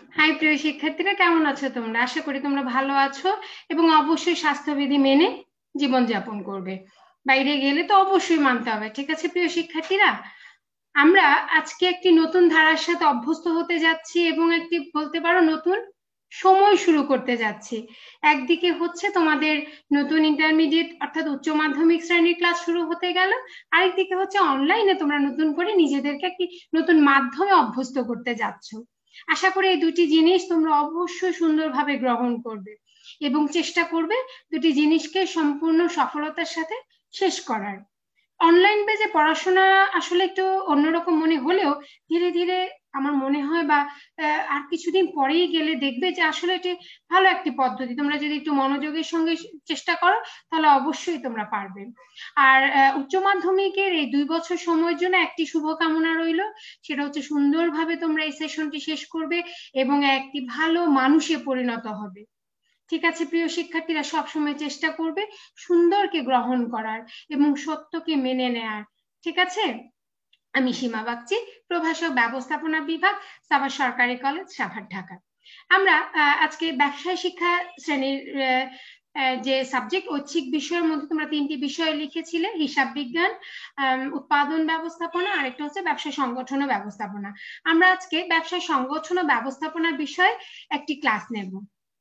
High প্রিয় শিক্ষার্থীরা, কেমন আছো তোমরা? আশা করি তোমরা ভালো আছো এবং অবশ্যই স্বাস্থ্যবিধি মেনে জীবনযাপন করবে। বাইরে গেলে তো অবশ্যই মানতে হবে, ঠিক আছে প্রিয় শিক্ষার্থীরা? আমরা আজকে একটি নতুন ধারার সাথে অভ্যস্ত হতে যাচ্ছি এবং একটি বলতে পারো নতুন সময় শুরু করতে যাচ্ছি। একদিকে হচ্ছে তোমাদের নতুন ইন্টারমিডিয়েট অর্থাৎ উচ্চ মাধ্যমিক শ্রেণীর ক্লাস শুরু হতে গেল, আরেকদিকে হচ্ছে অনলাইনে তোমরা নতুন করে নিজেদেরকে একটি নতুন মাধ্যমে অভ্যস্ত করতে যাচ্ছ। আশা করি এই দুটি জিনিস তোমরা অবশ্যই সুন্দরভাবে গ্রহণ করবে এবং চেষ্টা করবে দুটি জিনিসকে সম্পূর্ণ সফলতার সাথে শেষ করার। অনলাইন বেজে পড়াশোনা আসলে একটু অন্যরকম মনে হলেও ধীরে ধীরে আমার মনে হয় বা আর কিছুদিন পরেই গেলে দেখবে যে আসলে এটি ভালো একটি পদ্ধতি। তোমরা যদি একটু মনোযোগের সঙ্গে চেষ্টা করো তাহলে অবশ্যই তোমরা পারবে। আর উচ্চ মাধ্যমিকের এই 2 বছর সময়ের জন্য একটি শুভকামনা রইল, সেটা হচ্ছে সুন্দরভাবে তোমরা এই সেশনটি শেষ করবে এবং একটি ভালো মানুষে পরিণত হবে। ঠিক আছে প্রিয় শিক্ষার্থীরা, সবসময় চেষ্টা করবে সুন্দরকে গ্রহণ করার এবং সত্যকে মেনে নেয়ার। ঠিক আছে? আমি সীমা বাগচি, প্রভাষক ব্যবস্থাপনা বিভাগ, সাভার সরকারি কলেজ, সাভার, ঢাকা। আমরা আজকে ব্যবসায় শিক্ষা শ্রেণীর যে সাবজেক্ট ঐচ্ছিক বিষয়ের মধ্যে তোমরা 3টি বিষয় লিখেছিলে, হিসাব বিজ্ঞান, উৎপাদন ব্যবস্থাপনা, আর একটা হচ্ছে ব্যবসা সংগঠন ও ব্যবস্থাপনা। আমরা আজকে ব্যবসা সংগঠন ও ব্যবস্থাপনা বিষয়ে একটি ক্লাস নেব।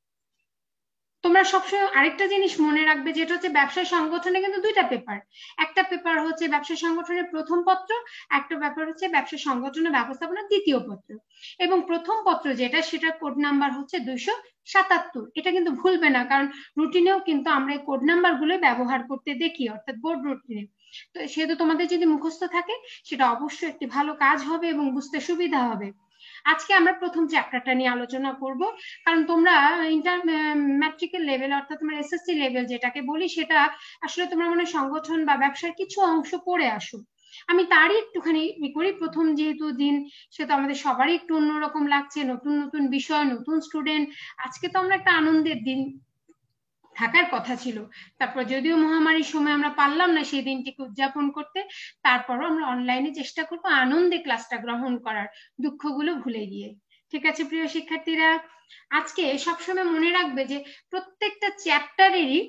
তোমরা সবসময় আরেকটা জিনিস মনে রাখবে, যেটা হচ্ছে ব্যবসা সংগঠনে কিন্তু 2টা পেপার। একটা পেপার হচ্ছে ব্যবসা সংগঠনের প্রথম পত্র, একটা পেপার হচ্ছে ব্যবসা সংগঠন ও ব্যবস্থাপনা দ্বিতীয় পত্র। এবং প্রথম পত্র যেটা, সেটার কোড নাম্বার হচ্ছে 277। এটা কিন্তু ভুলবে না, কারণ রুটিনেও কিন্তু আমরা এই কোড নাম্বার গুলো ব্যবহার করতে দেখি, অর্থাৎ বোর্ড রুটিনে। তো সেহেতু তোমাদের যদি মুখস্থ থাকে সেটা অবশ্যই একটি ভালো কাজ হবে এবং বুঝতে সুবিধা হবে। আজকে আমরা প্রথম চ্যাপ্টারটা নিয়ে আলোচনা করব, কারণ তোমরা ইন্টার ম্যাট্রিকের লেভেল অর্থাৎ তোমরা এসএসসি লেভেল যেটাকে বলি, সেটা আসলে তোমরা মানে সংগঠন বা ব্যবসার কিছু অংশ পড়ে আসো। আমি তারই একটুখানি করি। প্রথম যেহেতু দিন, সে তো আমাদের সবারই একটু অন্যরকম লাগছে, নতুন নতুন বিষয়, নতুন স্টুডেন্ট। আজকে তো আমরা একটা আনন্দের দিন, থাকার কথা ছিল। তারপর যদিও মহামারীর সময় আমরা পারলাম না সেই দিনটিকে উদযাপন করতে, তারপরও আমরা অনলাইনে চেষ্টা করবো আনন্দে ক্লাসটা গ্রহণ করার, দুঃখগুলো ভুলে গিয়ে। ঠিক আছে প্রিয় শিক্ষার্থীরা, আজকে সবসময় মনে রাখবে যে প্রত্যেকটা চ্যাপ্টারেরই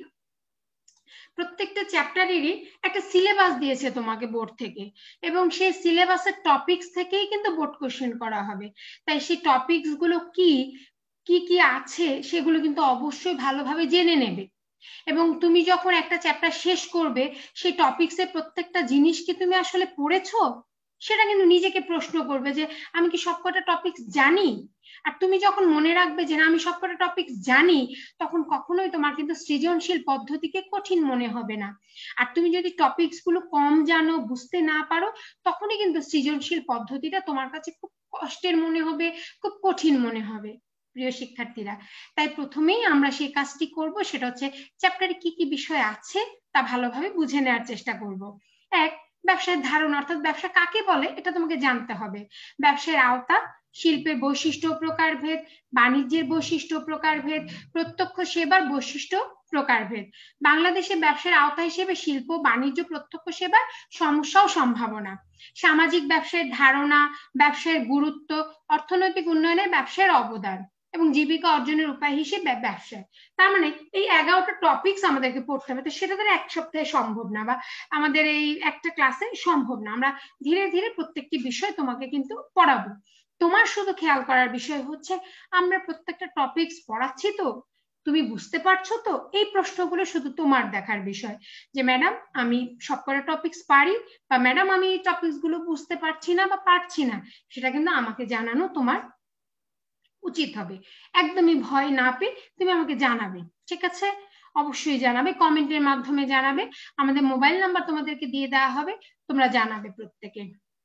একটা সিলেবাস দিয়েছে তোমাকে বোর্ড থেকে, এবং সেই সিলেবাসের টপিকস থেকেই কিন্তু বোর্ড কোশ্চেন করা হবে। তাই সেই টপিকস গুলো কি কি কি আছে সেগুলো কিন্তু অবশ্যই ভালোভাবে জেনে নেবে। এবং তুমি যখন একটা চ্যাপ্টার শেষ করবে, সেই টপিকসের প্রত্যেকটা জিনিস কি তুমি আসলে পড়েছো, সেটা কিন্তু নিজেকে প্রশ্ন করবে যে আমি কি সবকটা টপিকস জানি। আর তুমি যখন মনে রাখবে যে না আমি সবকটা টপিকস জানি, তখন কখনোই তোমার কিন্তু সৃজনশীল পদ্ধতিকে কঠিন মনে হবে না। আর তুমি যদি টপিকস গুলো কম জানো, বুঝতে না পারো, তখনই কিন্তু সৃজনশীল পদ্ধতিটা তোমার কাছে খুব কষ্টের মনে হবে, খুব কঠিন মনে হবে প্রিয় শিক্ষার্থীরা। তাই প্রথমেই আমরা সেই কাজটি করব, সেটা হচ্ছে চ্যাপ্টারে কি কি বিষয় আছে তা ভালোভাবে বুঝে নেওয়ার চেষ্টা করব। এক, ব্যবসার ধারণা অর্থাৎ ব্যবসা কাকে বলে এটা তোমাকে জানতে হবে। ব্যবসার আওতা, শিল্পের বৈশিষ্ট্য প্রকারভেদ, বাণিজ্যের বৈশিষ্ট্য প্রকারভেদ, প্রত্যক্ষ সেবার বৈশিষ্ট্য প্রকারভেদ। বাংলাদেশে ব্যবসার আওতা হিসেবে শিল্প, বাণিজ্য, প্রত্যক্ষ সেবার সমস্যা ও সম্ভাবনা, সামাজিক ব্যবসায়ের ধারণা, ব্যবসায়ের গুরুত্ব, অর্থনৈতিক উন্নয়নে ব্যবসায়ের অবদান, এবং জীবিকা অর্জনের উপায় হিসেবে ব্যবসায়। তার মানে এই 11টা টপিকস আমাদেরকে পড়তে হবে। তো সেটা তো এক সপ্তাহে সম্ভব না, বা আমাদের এই একটা ক্লাসে সম্ভব না। আমরা ধীরে ধীরে প্রত্যেকটি বিষয় তোমাকে কিন্তু পড়াবো। তোমার শুধু খেয়াল করার বিষয় হচ্ছে আমরা প্রত্যেকটা টপিকস পড়াচ্ছি তো, তুমি বুঝতে পারছো তো, এই প্রশ্নগুলো শুধু তোমার দেখার বিষয়। যে ম্যাডাম আমি সবকটা টপিকস পারি, বা ম্যাডাম আমি এই টপিকস গুলো বুঝতে পারছি না বা পারছি না, সেটা কিন্তু আমাকে জানানো তোমার উচিত হবে। একদমই ভয় না পেয়ে তুমি আমাকে জানাবে, ঠিক আছে? অবশ্যই জানাবে, কমেন্টের মাধ্যমে জানাবে। আমাদের মোবাইল নাম্বার তোমাদেরকে দিয়ে দেওয়া হবে, তোমরা জানাবে প্রত্যেকে।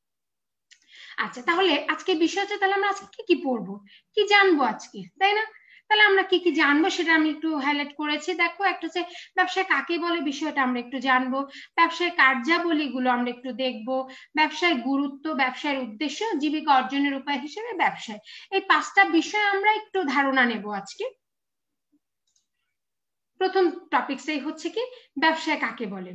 আচ্ছা, তাহলে আজকে বিষয় হচ্ছে, তাহলে আমরা আজকে কি কি পড়বো, কি জানবো আজকে, তাই না? তাহলে আমরা কি কি জানবো সেটা আমি একটু হাইলাইট করেছি। দেখো, একটা হচ্ছে ব্যবসায় কাকে বলে বিষয়টা আমরা একটু জানবো, ব্যবসায় কার্যাবলীগুলো আমরা একটু দেখবো, ব্যবসায় গুরুত্ব, ব্যবসায়ের উদ্দেশ্য, জীবিকা অর্জনের উপায় হিসেবে ব্যবসায়। এই 5টা বিষয় আমরা একটু ধারণা নেব আজকে। প্রথম টপিকটাই হচ্ছে কি, ব্যবসায় কাকে বলে।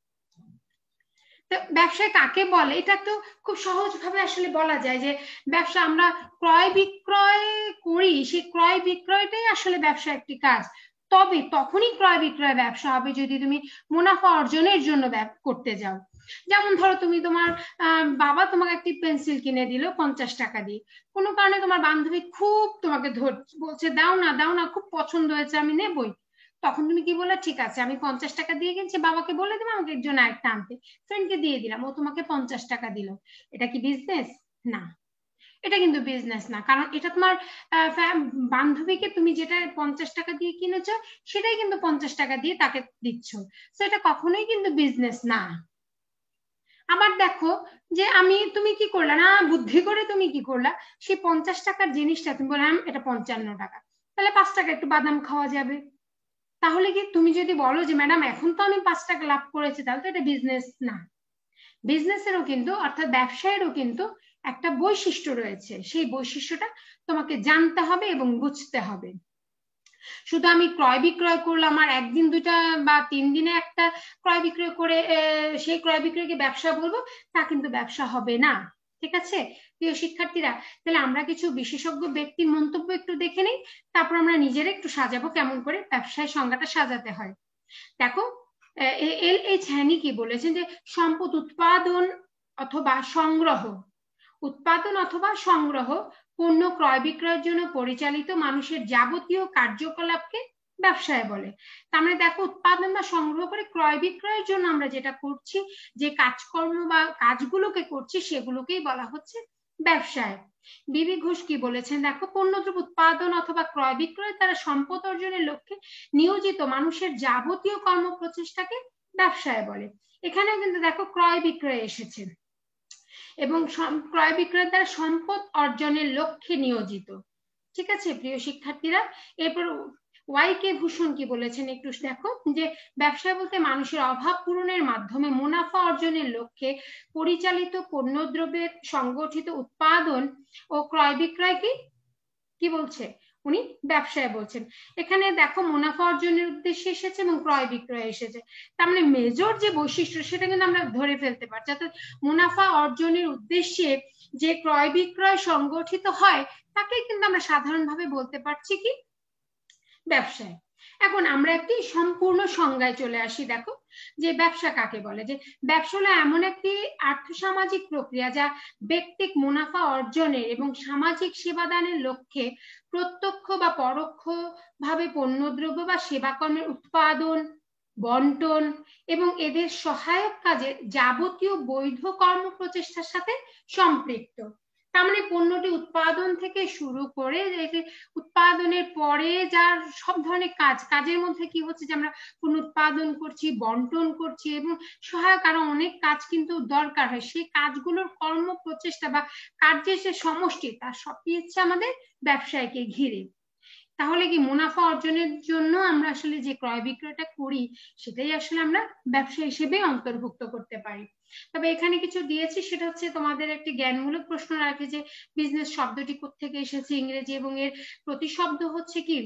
ব্যবসায় কাকে বলে এটা তো খুব সহজ ভাবে আসলে বলা যায় যে ব্যবসা আমরা ক্রয় বিক্রয় করি সেই ক্রয় বিক্রয়টাই আসলে ব্যবসা একটি কাজ। তবে তখনই ক্রয় বিক্রয় ব্যবসা হবে যদি তুমি মুনাফা অর্জনের জন্য করতে যাও। যেমন ধরো তুমি তোমার বাবা তোমাকে একটি পেন্সিল কিনে দিল 50 টাকা দিয়ে, কোনো কারণে তোমার বান্ধবী খুব তোমাকে বলছে দাও না দাও না, খুব পছন্দ হয়েছে আমি নেবই। তখন তুমি কি বললে, ঠিক আছে আমি 50 টাকা দিয়ে কিনছি, বাবাকে বলে দেবো আমাকে এর জন্য একটা আনতে, ফ্রেন্ডকে দিয়ে দিলাম, ও তোমাকে 50 টাকা দিল। এটা কি বিজনেস? না, এটা কিন্তু বিজনেস না, কারণ এটা তোমার বান্ধবীকে তুমি যেটা 50 টাকা দিয়ে কিনেছো সেটাই কিন্তু 50 টাকা দিয়ে তাকে দিচ্ছ। তো এটা কখনোই কিন্তু বিজনেস না। আবার দেখো যে তুমি কি করলা না, বুদ্ধি করে তুমি কি করলা, সেই 50 টাকার জিনিসটা তুমি বললাম এটা 55 টাকা, তাহলে 5 টাকা একটু বাদাম খাওয়া যাবে। তাহলে কি তুমি যদি বলো যে ম্যাডাম এখন তো আমি 5 টাকা লাভ করেছি, তাহলে তো এটা বিজনেস না। বিজনেসেরও কিন্তু অর্থাৎ ব্যবসায়েরও কিন্তু একটা বৈশিষ্ট্য রয়েছে, সেই বৈশিষ্ট্যটা তোমাকে জানতে হবে এবং বুঝতে হবে। শুধু আমি ক্রয় বিক্রয় করলাম আর একদিন দুইটা বা 3 দিনে একটা ক্রয় বিক্রয় করে সেই ক্রয় বিক্রয়কে ব্যবসা বলবো, তা কিন্তু ব্যবসা হবে না। ঠিক আছে প্রিয় শিক্ষার্থীরা, তাহলে আমরা কিছু বিশেষজ্ঞ ব্যক্তির মন্তব্য একটু দেখে নিই, তারপর আমরা নিজেরা একটু সাজাবো কেমন করে ব্যবসায় সংজ্ঞাটা সাজাতে হয়। দেখো LH হ্যানি কি বলেছেন যে সম্পদ উৎপাদন অথবা সংগ্রহ, উৎপাদন অথবা সংগ্রহ, পণ্য ক্রয় বিক্রয়ের জন্য পরিচালিত মানুষের যাবতীয় কার্যকলাপকে ব্যবসায় বলে। তার মানে দেখো উৎপাদন বা সংগ্রহ করে ক্রয় বিক্রয়ের জন্য আমরা যেটা করছি, যে কাজকর্ম বা কাজগুলোকে করছি, সেগুলোকেই বলা হচ্ছে ব্যবসায়। বিবি ঘোষ কি বলেছেন দেখো, পণ্যদ্রব্য উৎপাদন অথবা ক্রয় বিক্রয় দ্বারা সম্পদ অর্জনের লক্ষ্যে নিয়োজিত মানুষের যাবতীয় কর্ম প্রচেষ্টাকে ব্যবসায় বলে। এখানেও কিন্তু দেখো ক্রয় বিক্রয় এসেছে, এবং ক্রয় বিক্রয় দ্বারা সম্পদ অর্জনের লক্ষ্যে নিয়োজিত। ঠিক আছে প্রিয় শিক্ষার্থীরা, এরপর ওয়াই.কে ভূষণ কি বলেছেন একটু দেখো, যে ব্যবসা বলতে মানুষের অভাব পূরণের মাধ্যমে মুনাফা অর্জনের লক্ষ্যে পরিচালিত পণ্যদ্রব্যের সংগঠিত উৎপাদন ও ক্রয় বিক্রয় কি কি বলছে উনি, ব্যবসায় বলছেন। এখানে দেখো মুনাফা অর্জনের উদ্দেশ্যে এসেছে এবং ক্রয় বিক্রয় এসেছে, তার মানে মেজর যে বৈশিষ্ট্য সেটা কিন্তু আমরা ধরে ফেলতে পারছি, অর্থাৎ মুনাফা অর্জনের উদ্দেশ্যে যে ক্রয় বিক্রয় সংগঠিত হয় তাকে কিন্তু আমরা সাধারণভাবে বলতে পারছি কি ব্যবসায়। এখন আমরা একটি সম্পূর্ণ সংজ্ঞায় চলে আসি। দেখো যে ব্যবসা কাকে বলে, যে ব্যবসা হলো এমন একটি আর্থসামাজিক প্রক্রিয়া যা ব্যক্তিক মুনাফা অর্জনের এবং সামাজিক সেবাদানের লক্ষ্যে প্রত্যক্ষ বা পরোক্ষ ভাবে পণ্যদ্রব্য বা সেবাকর্মের উৎপাদন, বন্টন এবং এদের সহায়ক কাজে যাবতীয় বৈধ কর্ম প্রচেষ্টার সাথে সম্পৃক্ত। তার মানে পণ্যটি উৎপাদন থেকে শুরু করে উৎপাদনের পরে যার সব ধরনের কাজের মধ্যে কি হচ্ছে, যে আমরা পণ্য উৎপাদন করছি, বন্টন করছি এবং সহায়ক আরো অনেক কাজ কিন্তু দরকার হয়, সেই কাজগুলোর কর্ম প্রচেষ্টা বা কার্যের যে সমষ্টি তার সবই হচ্ছে আমাদের ব্যবসায়কে ঘিরে। তাহলে কি মুনাফা অর্জনের জন্য আমরা আসলে যে ক্রয় বিক্রয়টা করি সেটাই আসলে আমরা ব্যবসা হিসেবে অন্তর্ভুক্ত করতে পারি। তবে এখানে কিছু দিয়েছি, সেটা হচ্ছে তোমাদের একটি জ্ঞানমূলক প্রশ্ন রাখে যে বিজনেস শব্দটি কোত্থেকে এসেছে ইংরেজি, এবং এর প্রতিশব্দ হচ্ছে কি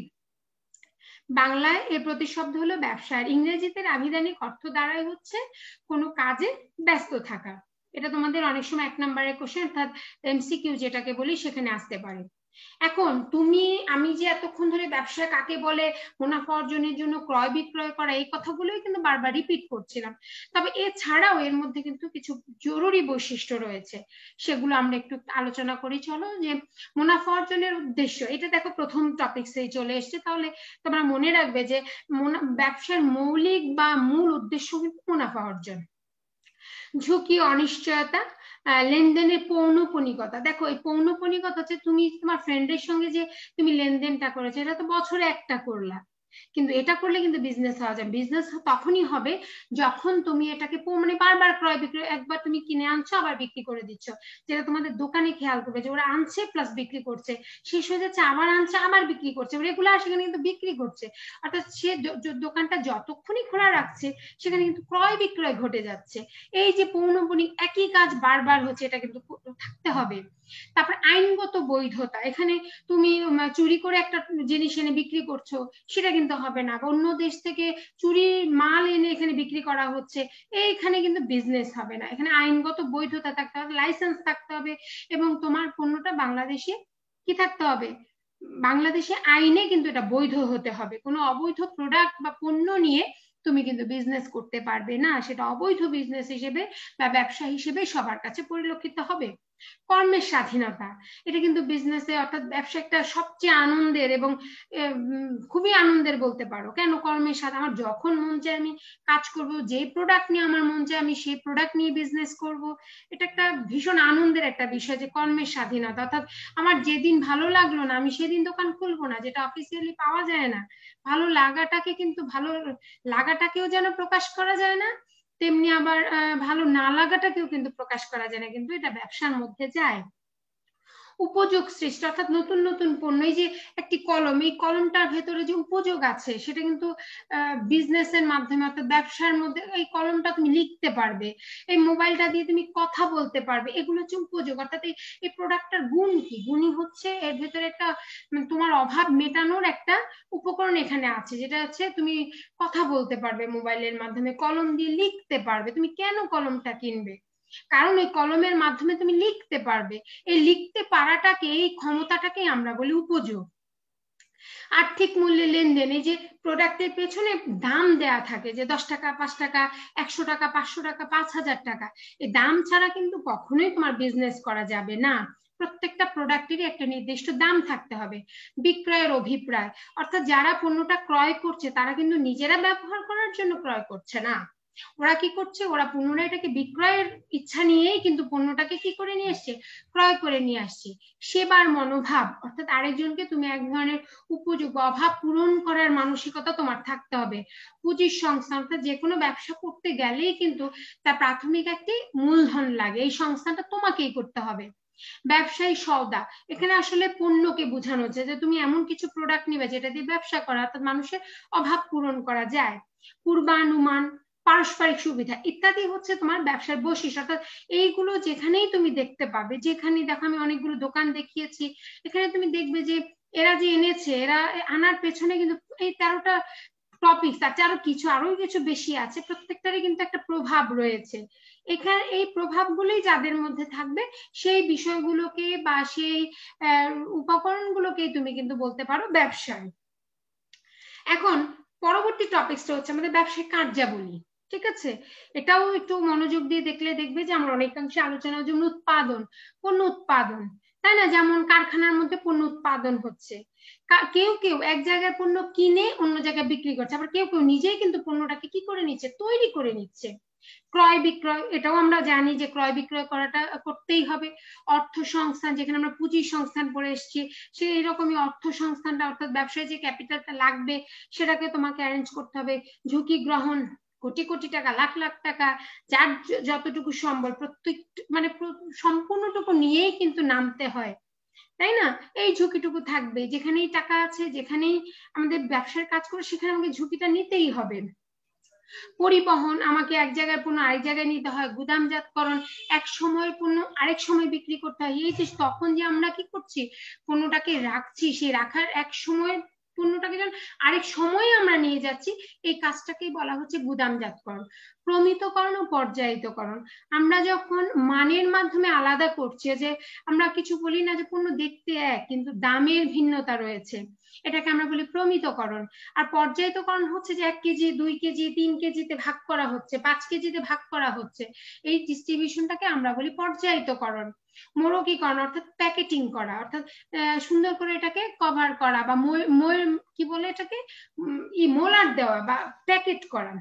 বাংলায়, এর প্রতিশব্দ হলো ব্যবসা, আর ইংরেজিতে আভিধানিক অর্থ দ্বারাই হচ্ছে কোনো কাজে ব্যস্ত থাকা। এটা তোমাদের অনেক সময় 1 নম্বরের কোশ্চেন অর্থাৎ MCQ যেটাকে বলি সেখানে আসতে পারে। এখন আমি যে এতক্ষণ ধরে ব্যবসা কাকে বলে, মুনাফা অর্জনের জন্য ক্রয় বিক্রয় করা, এই কথাগুলোই কিন্তু বারবার রিপিট করছিলাম। তবে এছাড়াও এর মধ্যে কিন্তু কিছু জরুরি বৈশিষ্ট্য রয়েছে, সেগুলো আমরা একটু আলোচনা করি। চলো, যে মুনাফা অর্জনের উদ্দেশ্য, এটা দেখো প্রথম টপিকসেই চলে এসছে, তাহলে তোমরা মনে রাখবে যে ব্যবসার মৌলিক বা মূল উদ্দেশ্য কিন্তু মুনাফা অর্জন। ঝুঁকি, অনিশ্চয়তা, লেনদেনের পৌনঃপুনিকতা। দেখো এই পৌনঃপুনিকতা হচ্ছে তুমি তোমার ফ্রেন্ডের সঙ্গে যে তুমি লেনদেনটা করেছো, এটা তো বছরে একটা করলা, কিন্তু এটা করলে কিন্তু বিজনেস হওয়া যায়। বিজনেস তখনই হবে যখন তুমি এটাকে মানে বারবার ক্রয় বিক্রয়, একবার তুমি কিনে আনছো আবার বিক্রি করে দিচ্ছ, যেটা তোমাদের দোকানে খেয়াল করবে যে ওরা আনছে প্লাস বিক্রি করছে, শেষ হয়ে যাচ্ছে আবার আনছে আবার বিক্রি করছে, রেগুলার সেখানে কিন্তু বিক্রি করছে, অর্থাৎ সে দোকানটা যতক্ষণই খোলা রাখছে সেখানে কিন্তু ক্রয় বিক্রয় ঘটে যাচ্ছে। এই যে পৌনঃপুনিক একই কাজ বারবার হচ্ছে, এটা কিন্তু থাকতে হবে। তারপর আইনগত বৈধতা, এখানে তুমি চুরি করে একটা জিনিস এনে বিক্রি করছো সেটা কিন্তু হবে না, অন্য দেশ থেকে চুরির মাল এনে এখানে বিক্রি করা হচ্ছে, এইখানে কিন্তু বিজনেস হবে না। এখানে আইনগত বৈধতা থাকতে হবে, লাইসেন্স থাকতে হবে, এবং তোমার পণ্যটা বাংলাদেশে কি থাকতে হবে, বাংলাদেশে আইনে কিন্তু এটা বৈধ হতে হবে। কোনো অবৈধ প্রোডাক্ট বা পণ্য নিয়ে তুমি কিন্তু বিজনেস করতে পারবে না, সেটা অবৈধ বিজনেস হিসেবে বা ব্যবসা হিসেবে সবার কাছে পরিলক্ষিত হবে। কর্মের স্বাধীনতা, এটা কিন্তু বিজনেসে অর্থাৎ ব্যবসা একটা সবচেয়ে আনন্দের এবং খুবই আনন্দের বলতে পারো। কেন? কর্মের স্বাধীনতা, আমার যখন মন চায় আমি কাজ করব, যে প্রোডাক্ট নিয়ে আমার মন চায় আমি সেই প্রোডাক্ট নিয়ে বিজনেস করব। এটা একটা ভীষণ আনন্দের একটা বিষয় যে কর্মের স্বাধীনতা, অর্থাৎ আমার যেদিন ভালো লাগলো না আমি সেদিন দোকান খুলবো না, যেটা অফিসিয়ালি পাওয়া যায় না। ভালো লাগাটাকে কিন্তু ভালো লাগাটাকেও যেন প্রকাশ করা যায় না, তেমনি আবার ভালো না লাগাটাকেও কিন্তু প্রকাশ করা যায় না, কিন্তু এটা ব্যবসার মধ্যে যায়। উপযোগ সৃষ্টি, অর্থাৎ নতুন নতুন পণ্য, এই যে একটি কলম, এই কলমটার ভেতরে যে উপযোগ আছে সেটা কিন্তু বিজনেসের মাধ্যমে অর্থাৎ ব্যবসার মধ্যে এই কলমটা তুমি লিখতে পারবে, এই মোবাইলটা দিয়ে তুমি কথা বলতে পারবে, এগুলো হচ্ছে উপযোগ। অর্থাৎ এই প্রোডাক্টটার গুণ কি? গুণই হচ্ছে এর ভেতরে একটা তোমার অভাব মেটানোর একটা উপকরণ এখানে আছে, যেটা হচ্ছে তুমি কথা বলতে পারবে মোবাইলের মাধ্যমে, কলম দিয়ে লিখতে পারবে। তুমি কেন কলমটা কিনবে? কারণ ওই কলমের মাধ্যমে তুমি লিখতে পারবে। এই লিখতে পারাটাকে, এই ক্ষমতাটাকে আমরা বলি উপযোগ। আর্থিক মূল্যে লেনদেন, এই যে প্রোডাক্টের পেছনে দাম দেয়া থাকে যে 10 টাকা, 5 টাকা, 100 টাকা, 500 টাকা, 5,000 টাকা, এই দাম ছাড়া কিন্তু কখনোই তোমার বিজনেস করা যাবে না। প্রত্যেকটা প্রোডাক্টেরই একটা নির্দিষ্ট দাম থাকতে হবে। বিক্রয়ের অভিপ্রায়, অর্থাৎ যারা পণ্যটা ক্রয় করছে তারা কিন্তু নিজেরা ব্যবহার করার জন্য ক্রয় করছে না, ওরা কি করছে, ওরা পুনরায় এটাকে বিক্রয়ের ইচ্ছা নিয়েই কিন্তু পণ্যটাকে কি করে নিয়ে আসছে, ক্রয় করে নিয়ে আসছে। সেবার মনোভাব, অর্থাৎ আরেকজনকে তুমি এক ধরনের উপযোগ অভাব পূরণ করার মানসিকতা তোমার থাকতে হবে। পুঁজির সংস্থান, অর্থাৎ যে কোনো ব্যবসা করতে গেলেই কিন্তু তার প্রাথমিক একটি মূলধন লাগে, এই সংস্থানটা তোমাকেই করতে হবে। ব্যবসায়ী সওদা, এখানে আসলে পণ্যকে বোঝানো হচ্ছে যে তুমি এমন কিছু প্রোডাক্ট নিবে যেটা দিয়ে ব্যবসা করা, অর্থাৎ মানুষের অভাব পূরণ করা যায়। পূর্বানুমান, পারস্পরিক সুবিধা ইত্যাদি হচ্ছে তোমার ব্যবসার বৈশিষ্ট্য। অর্থাৎ এইগুলো যেখানেই তুমি দেখতে পাবে, যেখানে দেখো আমি অনেকগুলো দোকান দেখিয়েছি, এখানে তুমি দেখবে যে এরা যে এনেছে, এরা আনার পেছনে কিন্তু এই 13টা টপিক আছে, আরো কিছু বেশি আছে, প্রত্যেকটারই কিন্তু একটা প্রভাব রয়েছে। এখানে এই প্রভাবগুলোই যাদের মধ্যে থাকবে সেই বিষয়গুলোকে বা সেই উপকরণগুলোকেই তুমি কিন্তু বলতে পারো ব্যবসায়। এখন পরবর্তী টপিকসটা হচ্ছে আমাদের ব্যবসায়িক কার্যাবলী। ঠিক আছে, এটাও একটু মনোযোগ দিয়ে দেখলে দেখবে যে আমরা অনেকাংশে আলোচনা, যেমন উৎপাদন, পণ্য উৎপাদন, তাই না? যেমন কারখানার মধ্যে পণ্য উৎপাদন হচ্ছে, কেউ কেউ এক জায়গায় পণ্য কিনে অন্য জায়গায় বিক্রি করছে, আবার কেউ কেউ নিজেই কিন্তু পণ্যটাকে কি করে নিচ্ছে, তৈরি করে নিচ্ছে। ক্রয় বিক্রয়, এটাও আমরা জানি যে ক্রয় বিক্রয় করাটা করতেই হবে। অর্থ সংস্থান, যেখানে আমরা পুঁজির সংস্থান পড়ে এসেছি, সেই রকমই অর্থ সংস্থানটা, অর্থাৎ ব্যবসায় যে ক্যাপিটালটা লাগবে সেটাকে তোমাকে অ্যারেঞ্জ করতে হবে। ঝুঁকি গ্রহণ, কোটি কোটি টাকা, লাখ লাখ টাকা, যার যতটুকু সম্বল, প্রত্যেক মানে সম্পূর্ণটুকু নিয়েই কিন্তু নামতে হয়, তাই না? এই ঝুঁকিটুকু থাকবে, যেখানেই টাকা আছে, যেখানেই আমাদের ব্যবসার কাজ করে, সেখানে আমাকে ঝুঁকিটা নিতেই হবে। পরিবহন, আমাকে এক জায়গায় পণ্য আরেক জায়গায় নিতে হয়। গুদামজাতকরণ, এক সময়ের পণ্য আরেক সময় বিক্রি করতে হয়। এই যে তখন যে আমরা কি করছি, পণ্যটাকে রাখছি, সেই রাখার এক সময় পণ্যটাকে যখন আরেক সময়ে আমরা নিয়ে যাচ্ছি, এই কাজটাকেই বলা হচ্ছে গুদামজাতকরণ। প্রমিতকরণ ও পর্যায়িতকরণ, আমরা যখন মানের মাধ্যমে আলাদা করছি, যে আমরা কিছু বলি না যে পণ্য দেখতে এক কিন্তু দামের ভিন্নতা রয়েছে, এটাকে আমরা বলি প্রমিতকরণ। আর পর্যায়িতকরণ হচ্ছে যে 1 কেজি, 2 কেজি, 3 কেজিতে ভাগ করা হচ্ছে, 5 কেজিতে ভাগ করা হচ্ছে, এই ডিস্ট্রিবিউশনটাকে আমরা বলি পর্যায়িতকরণ। মোড়কীকরণ, অর্থাৎ প্যাকেটিং করা, অর্থাৎ সুন্দর করে এটাকে কভার করা বা কি বলে এটাকে মোলার দেওয়া বা প্যাকেট করা।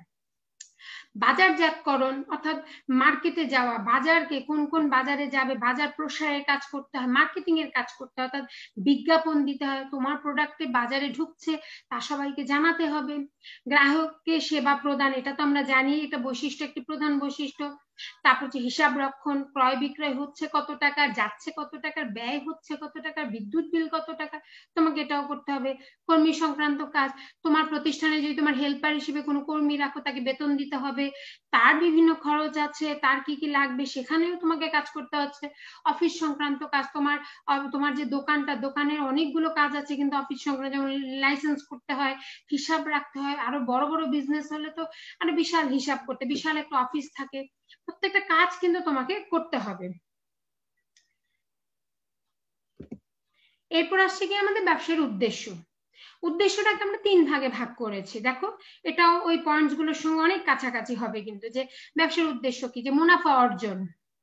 বাজারজাতকরণ, অর্থাৎ মার্কেটে যাওয়া, বাজারকে কোন কোন বাজারে যাবে, বাজার প্রসারের কাজ করতে হয়, মার্কেটিং এর কাজ করতে হয়, অর্থাৎ বিজ্ঞাপন দিতে হয়, তোমার প্রোডাক্টে বাজারে ঢুকছে তা সবাইকে জানাতে হবে। গ্রাহককে সেবা প্রদান, এটা তো আমরা জানি, এটা বৈশিষ্ট্য, একটি প্রধান বৈশিষ্ট্য। তারপর হচ্ছে হিসাব রক্ষণ, ক্রয় বিক্রয় হচ্ছে কত টাকা, যাচ্ছে কত টাকার, ব্যয় হচ্ছে কত টাকার, বিদ্যুৎ বিল কত টাকা, তোমাকে এটাও করতে হবে। কর্মী সংক্রান্ত কাজ, তোমার প্রতিষ্ঠানে যদি তোমার হেল্পার হিসেবে কোনো কর্মী রাখো তাকে বেতন দিতে হবে, তার বিভিন্ন খরচ আছে, তার কি কি লাগবে সেখানেও তোমাকে কাজ করতে হচ্ছে। অফিস সংক্রান্ত কাজ, তোমার তোমার যে দোকানটা, দোকানের অনেকগুলো কাজ আছে কিন্তু অফিস সংক্রান্ত, যেমন লাইসেন্স করতে হয়, হিসাব রাখতে হয়, আরো বড় বড় বিজনেস হলে তো মানে বিশাল হিসাব করতে, বিশাল একটা অফিস থাকে, প্রত্যেকটা কাজ কিন্তু তোমাকে করতে হবে। এরপর আসছে কি আমাদের ব্যবসার উদ্দেশ্য। উদ্দেশ্যটাকে আমরা 3 ভাগে ভাগ করেছি। দেখো এটাও ওই পয়েন্টস গুলোর সঙ্গে অনেক কাছাকাছি হবে কিন্তু, যে ব্যবসার উদ্দেশ্য কি, যে মুনাফা অর্জন,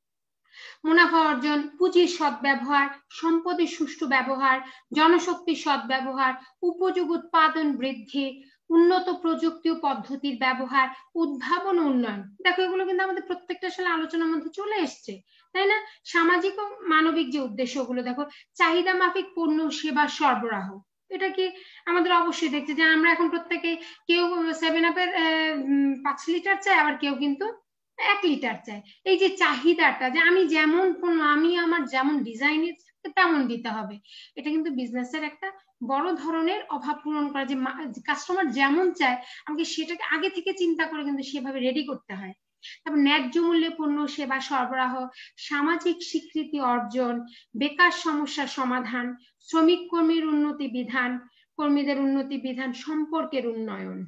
পুঁজির সদ্ব্যবহার, সম্পদের সুষ্ঠু ব্যবহার, জনশক্তির সদ্ব্যবহার, উপযোগ উৎপাদন বৃদ্ধি, উন্নত প্রযুক্তি ও পদ্ধতির ব্যবহার, উদ্ভাবন ও উন্নয়ন। দেখো এগুলো কিন্তু আমাদের প্রত্যেকটা আসলে আলোচনার মধ্যে চলে এসছে, তাই না? সামাজিক ও মানবিক যে উদ্দেশ্যগুলো, দেখো চাহিদা মাফিক পণ্য সেবা সরবরাহ, এটা কি আমাদের অবশ্যই দেখছে যে আমরা এখন প্রত্যেকে কেউ 7 আপের 5 লিটার চাই, আবার কেউ কিন্তু 1 লিটার চাই। এই যে চাহিদাটা, যে আমি যেমন পণ্য, আমি আমার যেমন ডিজাইনের তেমন দিতে হবে, এটা কিন্তু বিজনেসের একটা বড় ধরনের অভাব পূরণ করা, যে কাস্টমার যেমন চায় আমাকে সেটাকে আগে থেকে চিন্তা করে কিন্তু সেভাবে রেডি করতে হয়। তারপর ন্যায্য মূল্যে পণ্য সেবা সরবরাহ, সামাজিক স্বীকৃতি অর্জন, বেকার সমস্যার সমাধান, শ্রমিক কর্মীদের উন্নতি বিধান, সম্পর্কের উন্নয়ন।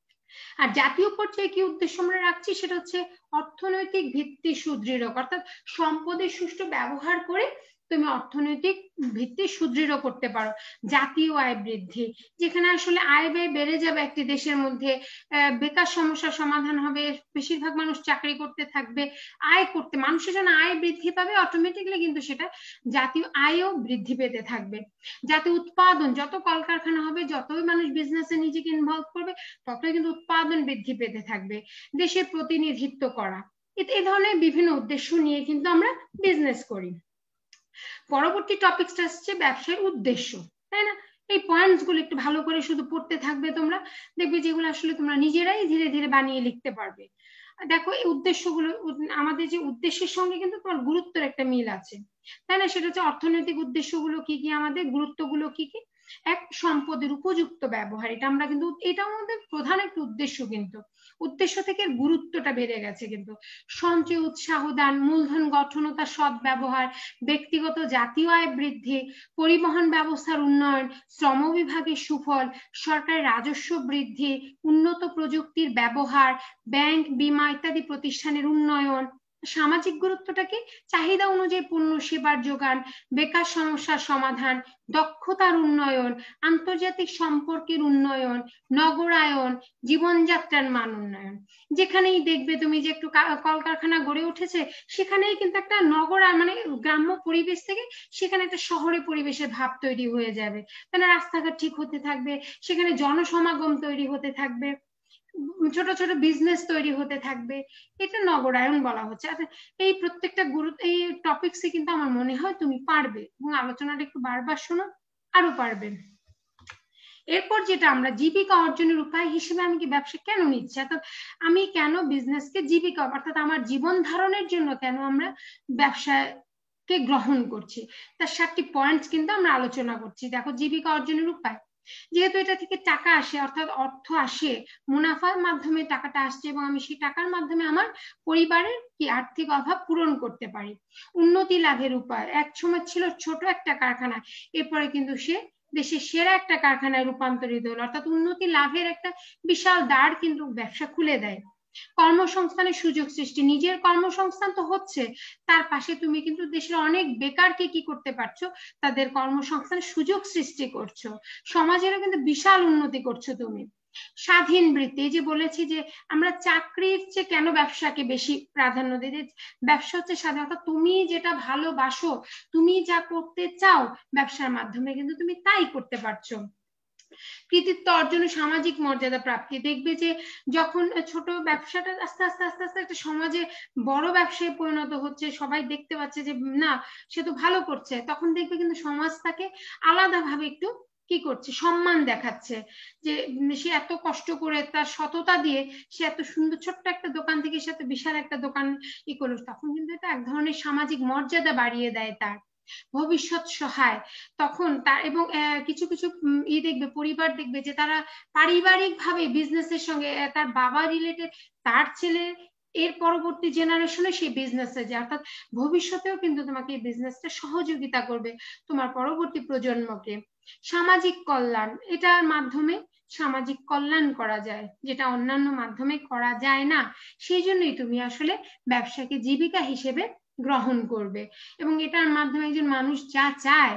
আর জাতীয় পর্যায়ে কি উদ্দেশ্য আমরা রাখছি, সেটা হচ্ছে অর্থনৈতিক ভিত্তি সুদৃঢ়, অর্থাৎ সম্পদের সুষ্ঠু ব্যবহার করে তুমি অর্থনৈতিক ভিত্তি সুদৃঢ় করতে পারো। জাতীয় আয় বৃদ্ধি, যেখানে আসলে আয় ব্যয় বেড়ে যাবে একটি দেশের মধ্যে, বেকার সমস্যার সমাধান হবে, বেশিরভাগ মানুষ চাকরি করতে থাকবে, আয় করতে, মানুষের জন্য আয় বৃদ্ধি পাবে অটোমেটিকলি, কিন্তু সেটা জাতীয় আয়ও বৃদ্ধি পেতে থাকবে। জাতীয় উৎপাদন, যত কলকারখানা হবে, যতই মানুষ বিজনেসে নিজেকে ইনভলভ করবে, ততই কিন্তু উৎপাদন বৃদ্ধি পেতে থাকবে। দেশের প্রতিনিধিত্ব করা, এই ধরনের বিভিন্ন উদ্দেশ্য নিয়ে কিন্তু আমরা বিজনেস করি। পরবর্তী টপিকটা আসছে ব্যবসার উদ্দেশ্য, তাই না? এই পয়েন্টস গুলো একটু ভালো করে শুধু পড়তে থাকবে তোমরা, দেখবে যেগুলো আসলে তোমরা নিজেরাই ধীরে ধীরে বানিয়ে লিখতে পারবে। দেখো এই উদ্দেশ্যগুলো, আমাদের যে উদ্দেশ্যের সঙ্গে কিন্তু তোমার গুরুত্বের একটা মিল আছে, তাই না? সেটা হচ্ছে অর্থনৈতিক উদ্দেশ্যগুলো কি কি, আমাদের গুরুত্বগুলো কি কি। এক, সম্পদের উপযুক্ত ব্যবহার, এটা আমরা কিন্তু, এটা আমাদের প্রধান একটা উদ্দেশ্য, কিন্তু উদ্দেশ্য থেকে গুরুত্বটা বেড়ে গেছে কিন্তু। সঞ্চয় উৎসাহ দান, মূলধন গঠন ও তার সৎ ব্যবহার, ব্যক্তিগত জাতীয় আয় বৃদ্ধি, পরিবহন ব্যবস্থার উন্নয়ন, শ্রম বিভাগের সুফল, সরকারের রাজস্ব বৃদ্ধি, উন্নত প্রযুক্তির ব্যবহার, ব্যাংক, বীমা ইত্যাদি প্রতিষ্ঠানের উন্নয়ন। সামাজিক গুরুত্বটা কি, চাহিদা অনুযায়ী পণ্য সেবার যোগান, বেকার সমস্যার সমাধান, দক্ষতার উন্নয়ন, আন্তর্জাতিক সম্পর্কের উন্নয়ন, নগরায়ন, জীবনযাত্রার মান উন্নয়ন। যেখানেই দেখবে তুমি যে একটু কলকারখানা গড়ে উঠেছে, সেখানেই কিন্তু একটা নগর, মানে গ্রাম্য পরিবেশ থেকে সেখানে একটা শহরে পরিবেশের ভাব তৈরি হয়ে যাবে, তাহলে রাস্তাঘাট ঠিক হতে থাকবে, সেখানে জনসমাগম তৈরি হতে থাকবে, ছোট ছোট বিজনেস তৈরি হতে থাকবে, এটা নগরায়ন বলা হচ্ছে। আচ্ছা, এই প্রত্যেকটা গুরুত্ব, এই টপিকসে কিন্তু আমার মনে হয় তুমি পারবে, এবং আলোচনাটা একটু বারবার শোনো, আরো পারবে। এরপর যেটা আমরা জীবিকা অর্জনের উপায় হিসেবে আমি কি ব্যবসা কেন নিচ্ছি, অর্থাৎ আমি কেন বিজনেসকে জীবিকা, অর্থাৎ আমার জীবন ধারণের জন্য কেন আমরা ব্যবসাকে গ্রহণ করছি, তার 7টি পয়েন্টস কিন্তু আমরা আলোচনা করছি। দেখো জীবিকা অর্জনের উপায়, যেহেতু এটা থেকে টাকা আসে, অর্থাৎ অর্থ আসে, মুনাফার মাধ্যমে টাকাটা আসছে, এবং আমি সেই টাকার মাধ্যমে আমার পরিবারের কি আর্থিক অভাব পূরণ করতে পারি। উন্নতি লাভের উপায়, এক সময় ছিল ছোট একটা কারখানা, এরপরে কিন্তু সে দেশের সেরা একটা কারখানায় রূপান্তরিত হলো, অর্থাৎ উন্নতি লাভের একটা বিশাল দ্বার কিন্তু ব্যবসা খুলে দেয়। কর্মসংস্থানের সুযোগ সৃষ্টি, নিজের কর্মসংস্থান তো হচ্ছে, তার পাশে তুমি কিন্তু দেশের অনেক বেকারকে কি করতে পারছো, তাদের কর্মসংস্থানের সুযোগ সৃষ্টি করছো, সমাজেরও কিন্তু বিশাল উন্নতি করছো তুমি। স্বাধীন বৃত্তি, যে বলেছি যে আমরা চাকরির চেয়ে কেন ব্যবসাকে বেশি প্রাধান্য দিই, ব্যবসা হচ্ছে স্বাধীনতা, তুমি যেটা ভালোবাসো, তুমি যা করতে চাও, ব্যবসার মাধ্যমে কিন্তু তুমি তাই করতে পারছো। কৃতিত্ব অর্জন, সামাজিক মর্যাদা প্রাপ্তি, দেখবে যে যখন ছোট ব্যবসাটা আস্তে আস্তে আস্তে আস্তে একটা সমাজে বড় ব্যবসায় পরিণত হচ্ছে, সবাই দেখতে পাচ্ছে যে না, সে তো ভালো করছে, তখন দেখবে কিন্তু সমাজ তাকে আলাদাভাবে একটু কি করছে, সম্মান দেখাচ্ছে, যে সে এত কষ্ট করে তার সততা দিয়ে সে এত সুন্দর ছোট্ট একটা দোকান থেকে সে এত বিশাল একটা দোকান ই করলো, তখন কিন্তু এটা এক ধরনের সামাজিক মর্যাদা বাড়িয়ে দেয় তার। ভবিষ্যৎ সহায়, তখন তার, এবং কিছু কিছু দেখবে পরিবার, দেখবে যে তারা পারিবারিক ভাবে বিজনেসের সঙ্গে, তার বাবা রিলেটেড, তার ছেলে এর পরবর্তী জেনারেশনে সেই বিজনেসে যায়, অর্থাৎ ভবিষ্যতেও কিন্তু তোমাকে এই বিজনেসটা সহযোগিতা করবে তোমার পরবর্তী প্রজন্মকে। সামাজিক কল্যাণ, এটার মাধ্যমে সামাজিক কল্যাণ করা যায়, যেটা অন্যান্য মাধ্যমে করা যায় না, সেই জন্যই তুমি আসলে ব্যবসাকে জীবিকা হিসেবে গ্রহণ করবে, এবং এটার মাধ্যমে একজন মানুষ যা চায়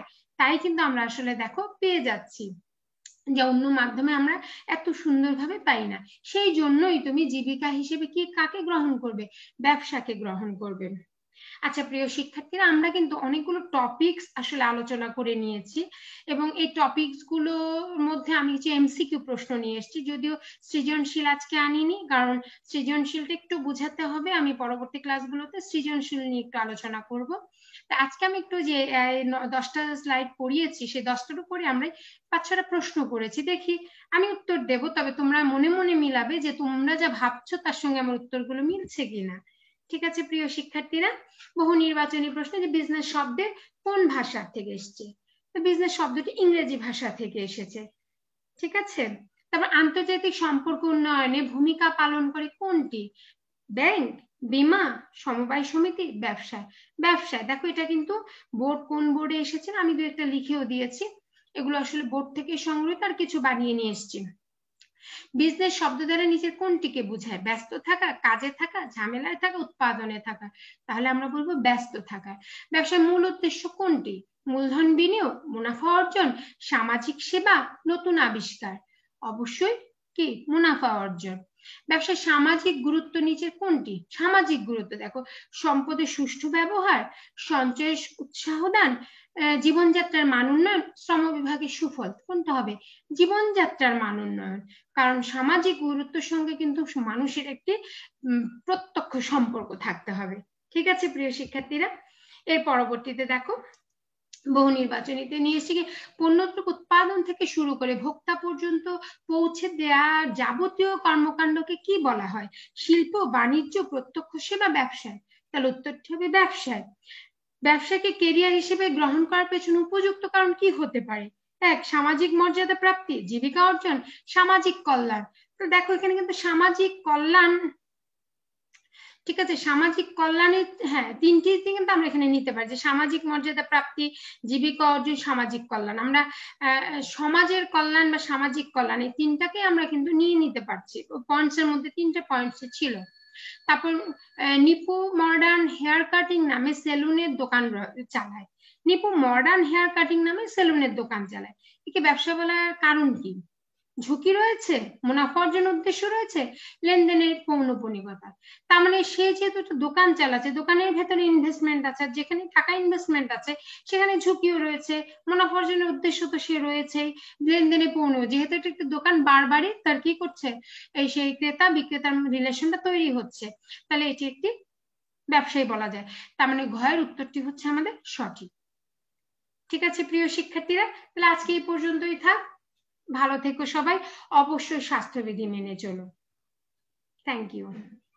তাই কিন্তু আমরা আসলে দেখো পেয়ে যাচ্ছি, যে অন্য মাধ্যমে আমরা এত সুন্দরভাবে পাই না। সেই জন্যই তুমি জীবিকা হিসেবে কি কাকে গ্রহণ করবে? ব্যবসাকে গ্রহণ করবে। আচ্ছা প্রিয় শিক্ষার্থীরা, আমরা কিন্তু অনেকগুলো টপিকস আসলে আলোচনা করে নিয়েছি এবং এই টপিকস গুলোর মধ্যে আমি কিছু এমসিকিউ প্রশ্ন নিয়ে এসেছি, যদিও সৃজনশীল আজকে আনিনি, কারণ সৃজনশীলটা একটু বোঝাতে হবে। আমি পরবর্তী ক্লাসগুলোতে সৃজনশীল নিয়ে একটু আলোচনা করব। তা আজকে আমি একটু যে 10টা স্লাইড পড়িয়েছি, সেই 10টার উপরে আমরা 5-6টা প্রশ্ন করেছি। দেখি, আমি উত্তর দেব, তবে তোমরা মনে মনে মিলাবে যে তোমরা যা ভাবছো তার সঙ্গে আমার উত্তরগুলো মিলছে কিনা। ঠিক আছে প্রিয় শিক্ষার্থীরা? বহু নির্বাচনী প্রশ্ন, যে বিজনেস শব্দের কোন ভাষা থেকে এসেছে? তো বিজনেস শব্দটি ইংরেজি ভাষা থেকে এসেছে। ঠিক আছে। তারপর আন্তর্জাতিক সম্পর্ক উন্নয়নে ভূমিকা পালন করে কোনটি? ব্যাংক, বীমা, সমবায় সমিতি, ব্যবসায়? ব্যবসায়। দেখো এটা কিন্তু বোর্ড, কোন বোর্ডে এসেছে আমি দু একটা লিখেও দিয়েছি, এগুলো আসলে বোর্ড থেকে সংগৃহীত আর কিছু বানিয়ে নিয়ে এসেছি। বিজনেস শব্দ দ্বারা নিচের কোনটিকে বোঝায়? ব্যস্ত থাকা, কাজে থাকা, ঝামেলায় থাকা, উৎপাদনে থাকা? তাহলে আমরা বলবো ব্যস্ত থাকা। ব্যবসার মূল উদ্দেশ্য কোনটি? মূলধন বিনিয়োগ, মুনাফা অর্জন, সামাজিক সেবা, নতুন আবিষ্কার? অবশ্যই কি মুনাফা অর্জন। ব্যবসার সামাজিক গুরুত্ব নিচের কোনটি? সামাজিক গুরুত্ব দেখো, সম্পদের সুষ্ঠু ব্যবহার, সঞ্চয়ের উৎসাহ দান, জীবনযাত্রার মান উন্নয়ন, শ্রম বিভাগের সুফল? কোনটা হবে? জীবনযাত্রার মান উন্নয়ন। কারণ সামাজিক গুরুত্বের সঙ্গে কিন্তু মানুষের একটি প্রত্যক্ষ সম্পর্ক থাকতে হবে। ঠিক আছে প্রিয় শিক্ষার্থীরা? এর পরবর্তীতে দেখো, বহু নির্বাচনীতে নিয়ে এসে পণ্য উৎপাদন থেকে শুরু করে ভোক্তা পর্যন্ত পৌঁছে দেয়া যাবতীয় কর্মকাণ্ডকে কি বলা হয়? শিল্প, বাণিজ্য, প্রত্যক্ষ সেবা, ব্যবসায়? তাহলে উত্তরটি হবে ব্যবসায়। ব্যবসাকে কেরিয়ার হিসেবে গ্রহণ করার পেছনে উপযুক্ত কারণ কি হতে পারে? এক, সামাজিক মর্যাদা প্রাপ্তি, জীবিকা অর্জন, সামাজিক কল্যাণ? তো দেখো এখানে কিন্তু সামাজিক কল্যাণ, ঠিক আছে, সামাজিক কল্যাণের, হ্যাঁ তিনটি কিন্তু আমরা এখানে নিতে পারি, যে সামাজিক মর্যাদা প্রাপ্তি, জীবিকা অর্জন, সামাজিক কল্যাণ। আমরা সমাজের কল্যাণ বা সামাজিক কল্যাণ এই তিনটাকে আমরা কিন্তু নিয়ে নিতে পারছি। পয়েন্টস এর মধ্যে 3টে পয়েন্টস ছিল। তারপর নিপু মডার্ন হেয়ার কাটিং নামে সেলুনের দোকান চালায়। নিপু মডার্ন হেয়ার কাটিং নামে সেলুনের দোকান চালায়, একে ব্যবসা বলার কারণ কি? ঝুঁকি রয়েছে, মুনাফা অর্জনের উদ্দেশ্য রয়েছে, লেনদেনের পৌনঃপুনিকতা? তার মানে সে যেহেতু একটা দোকান চালাচ্ছে, দোকানের ভেতরে ইনভেস্টমেন্ট আছে, যেখানে টাকা ইনভেস্টমেন্ট আছে সেখানে ঝুঁকিও রয়েছে, মুনাফা অর্জনের উদ্দেশ্য তো সে রয়েছেই, লেনদেনে পৌন, যেহেতু এটা একটা দোকান বারবারই তার কি করছে, এই সেই ক্রেতা বিক্রেতার রিলেশনটা তৈরি হচ্ছে, তাহলে এটি একটি ব্যবসায়ী বলা যায়। তার মানে ঘয়ের উত্তরটি হচ্ছে আমাদের সঠিক। ঠিক আছে প্রিয় শিক্ষার্থীরা, তাহলে আজকে এই পর্যন্তই থাক। ভালো থেকো সবাই, অবশ্যই স্বাস্থ্যবিধি মেনে চলো। Thank you.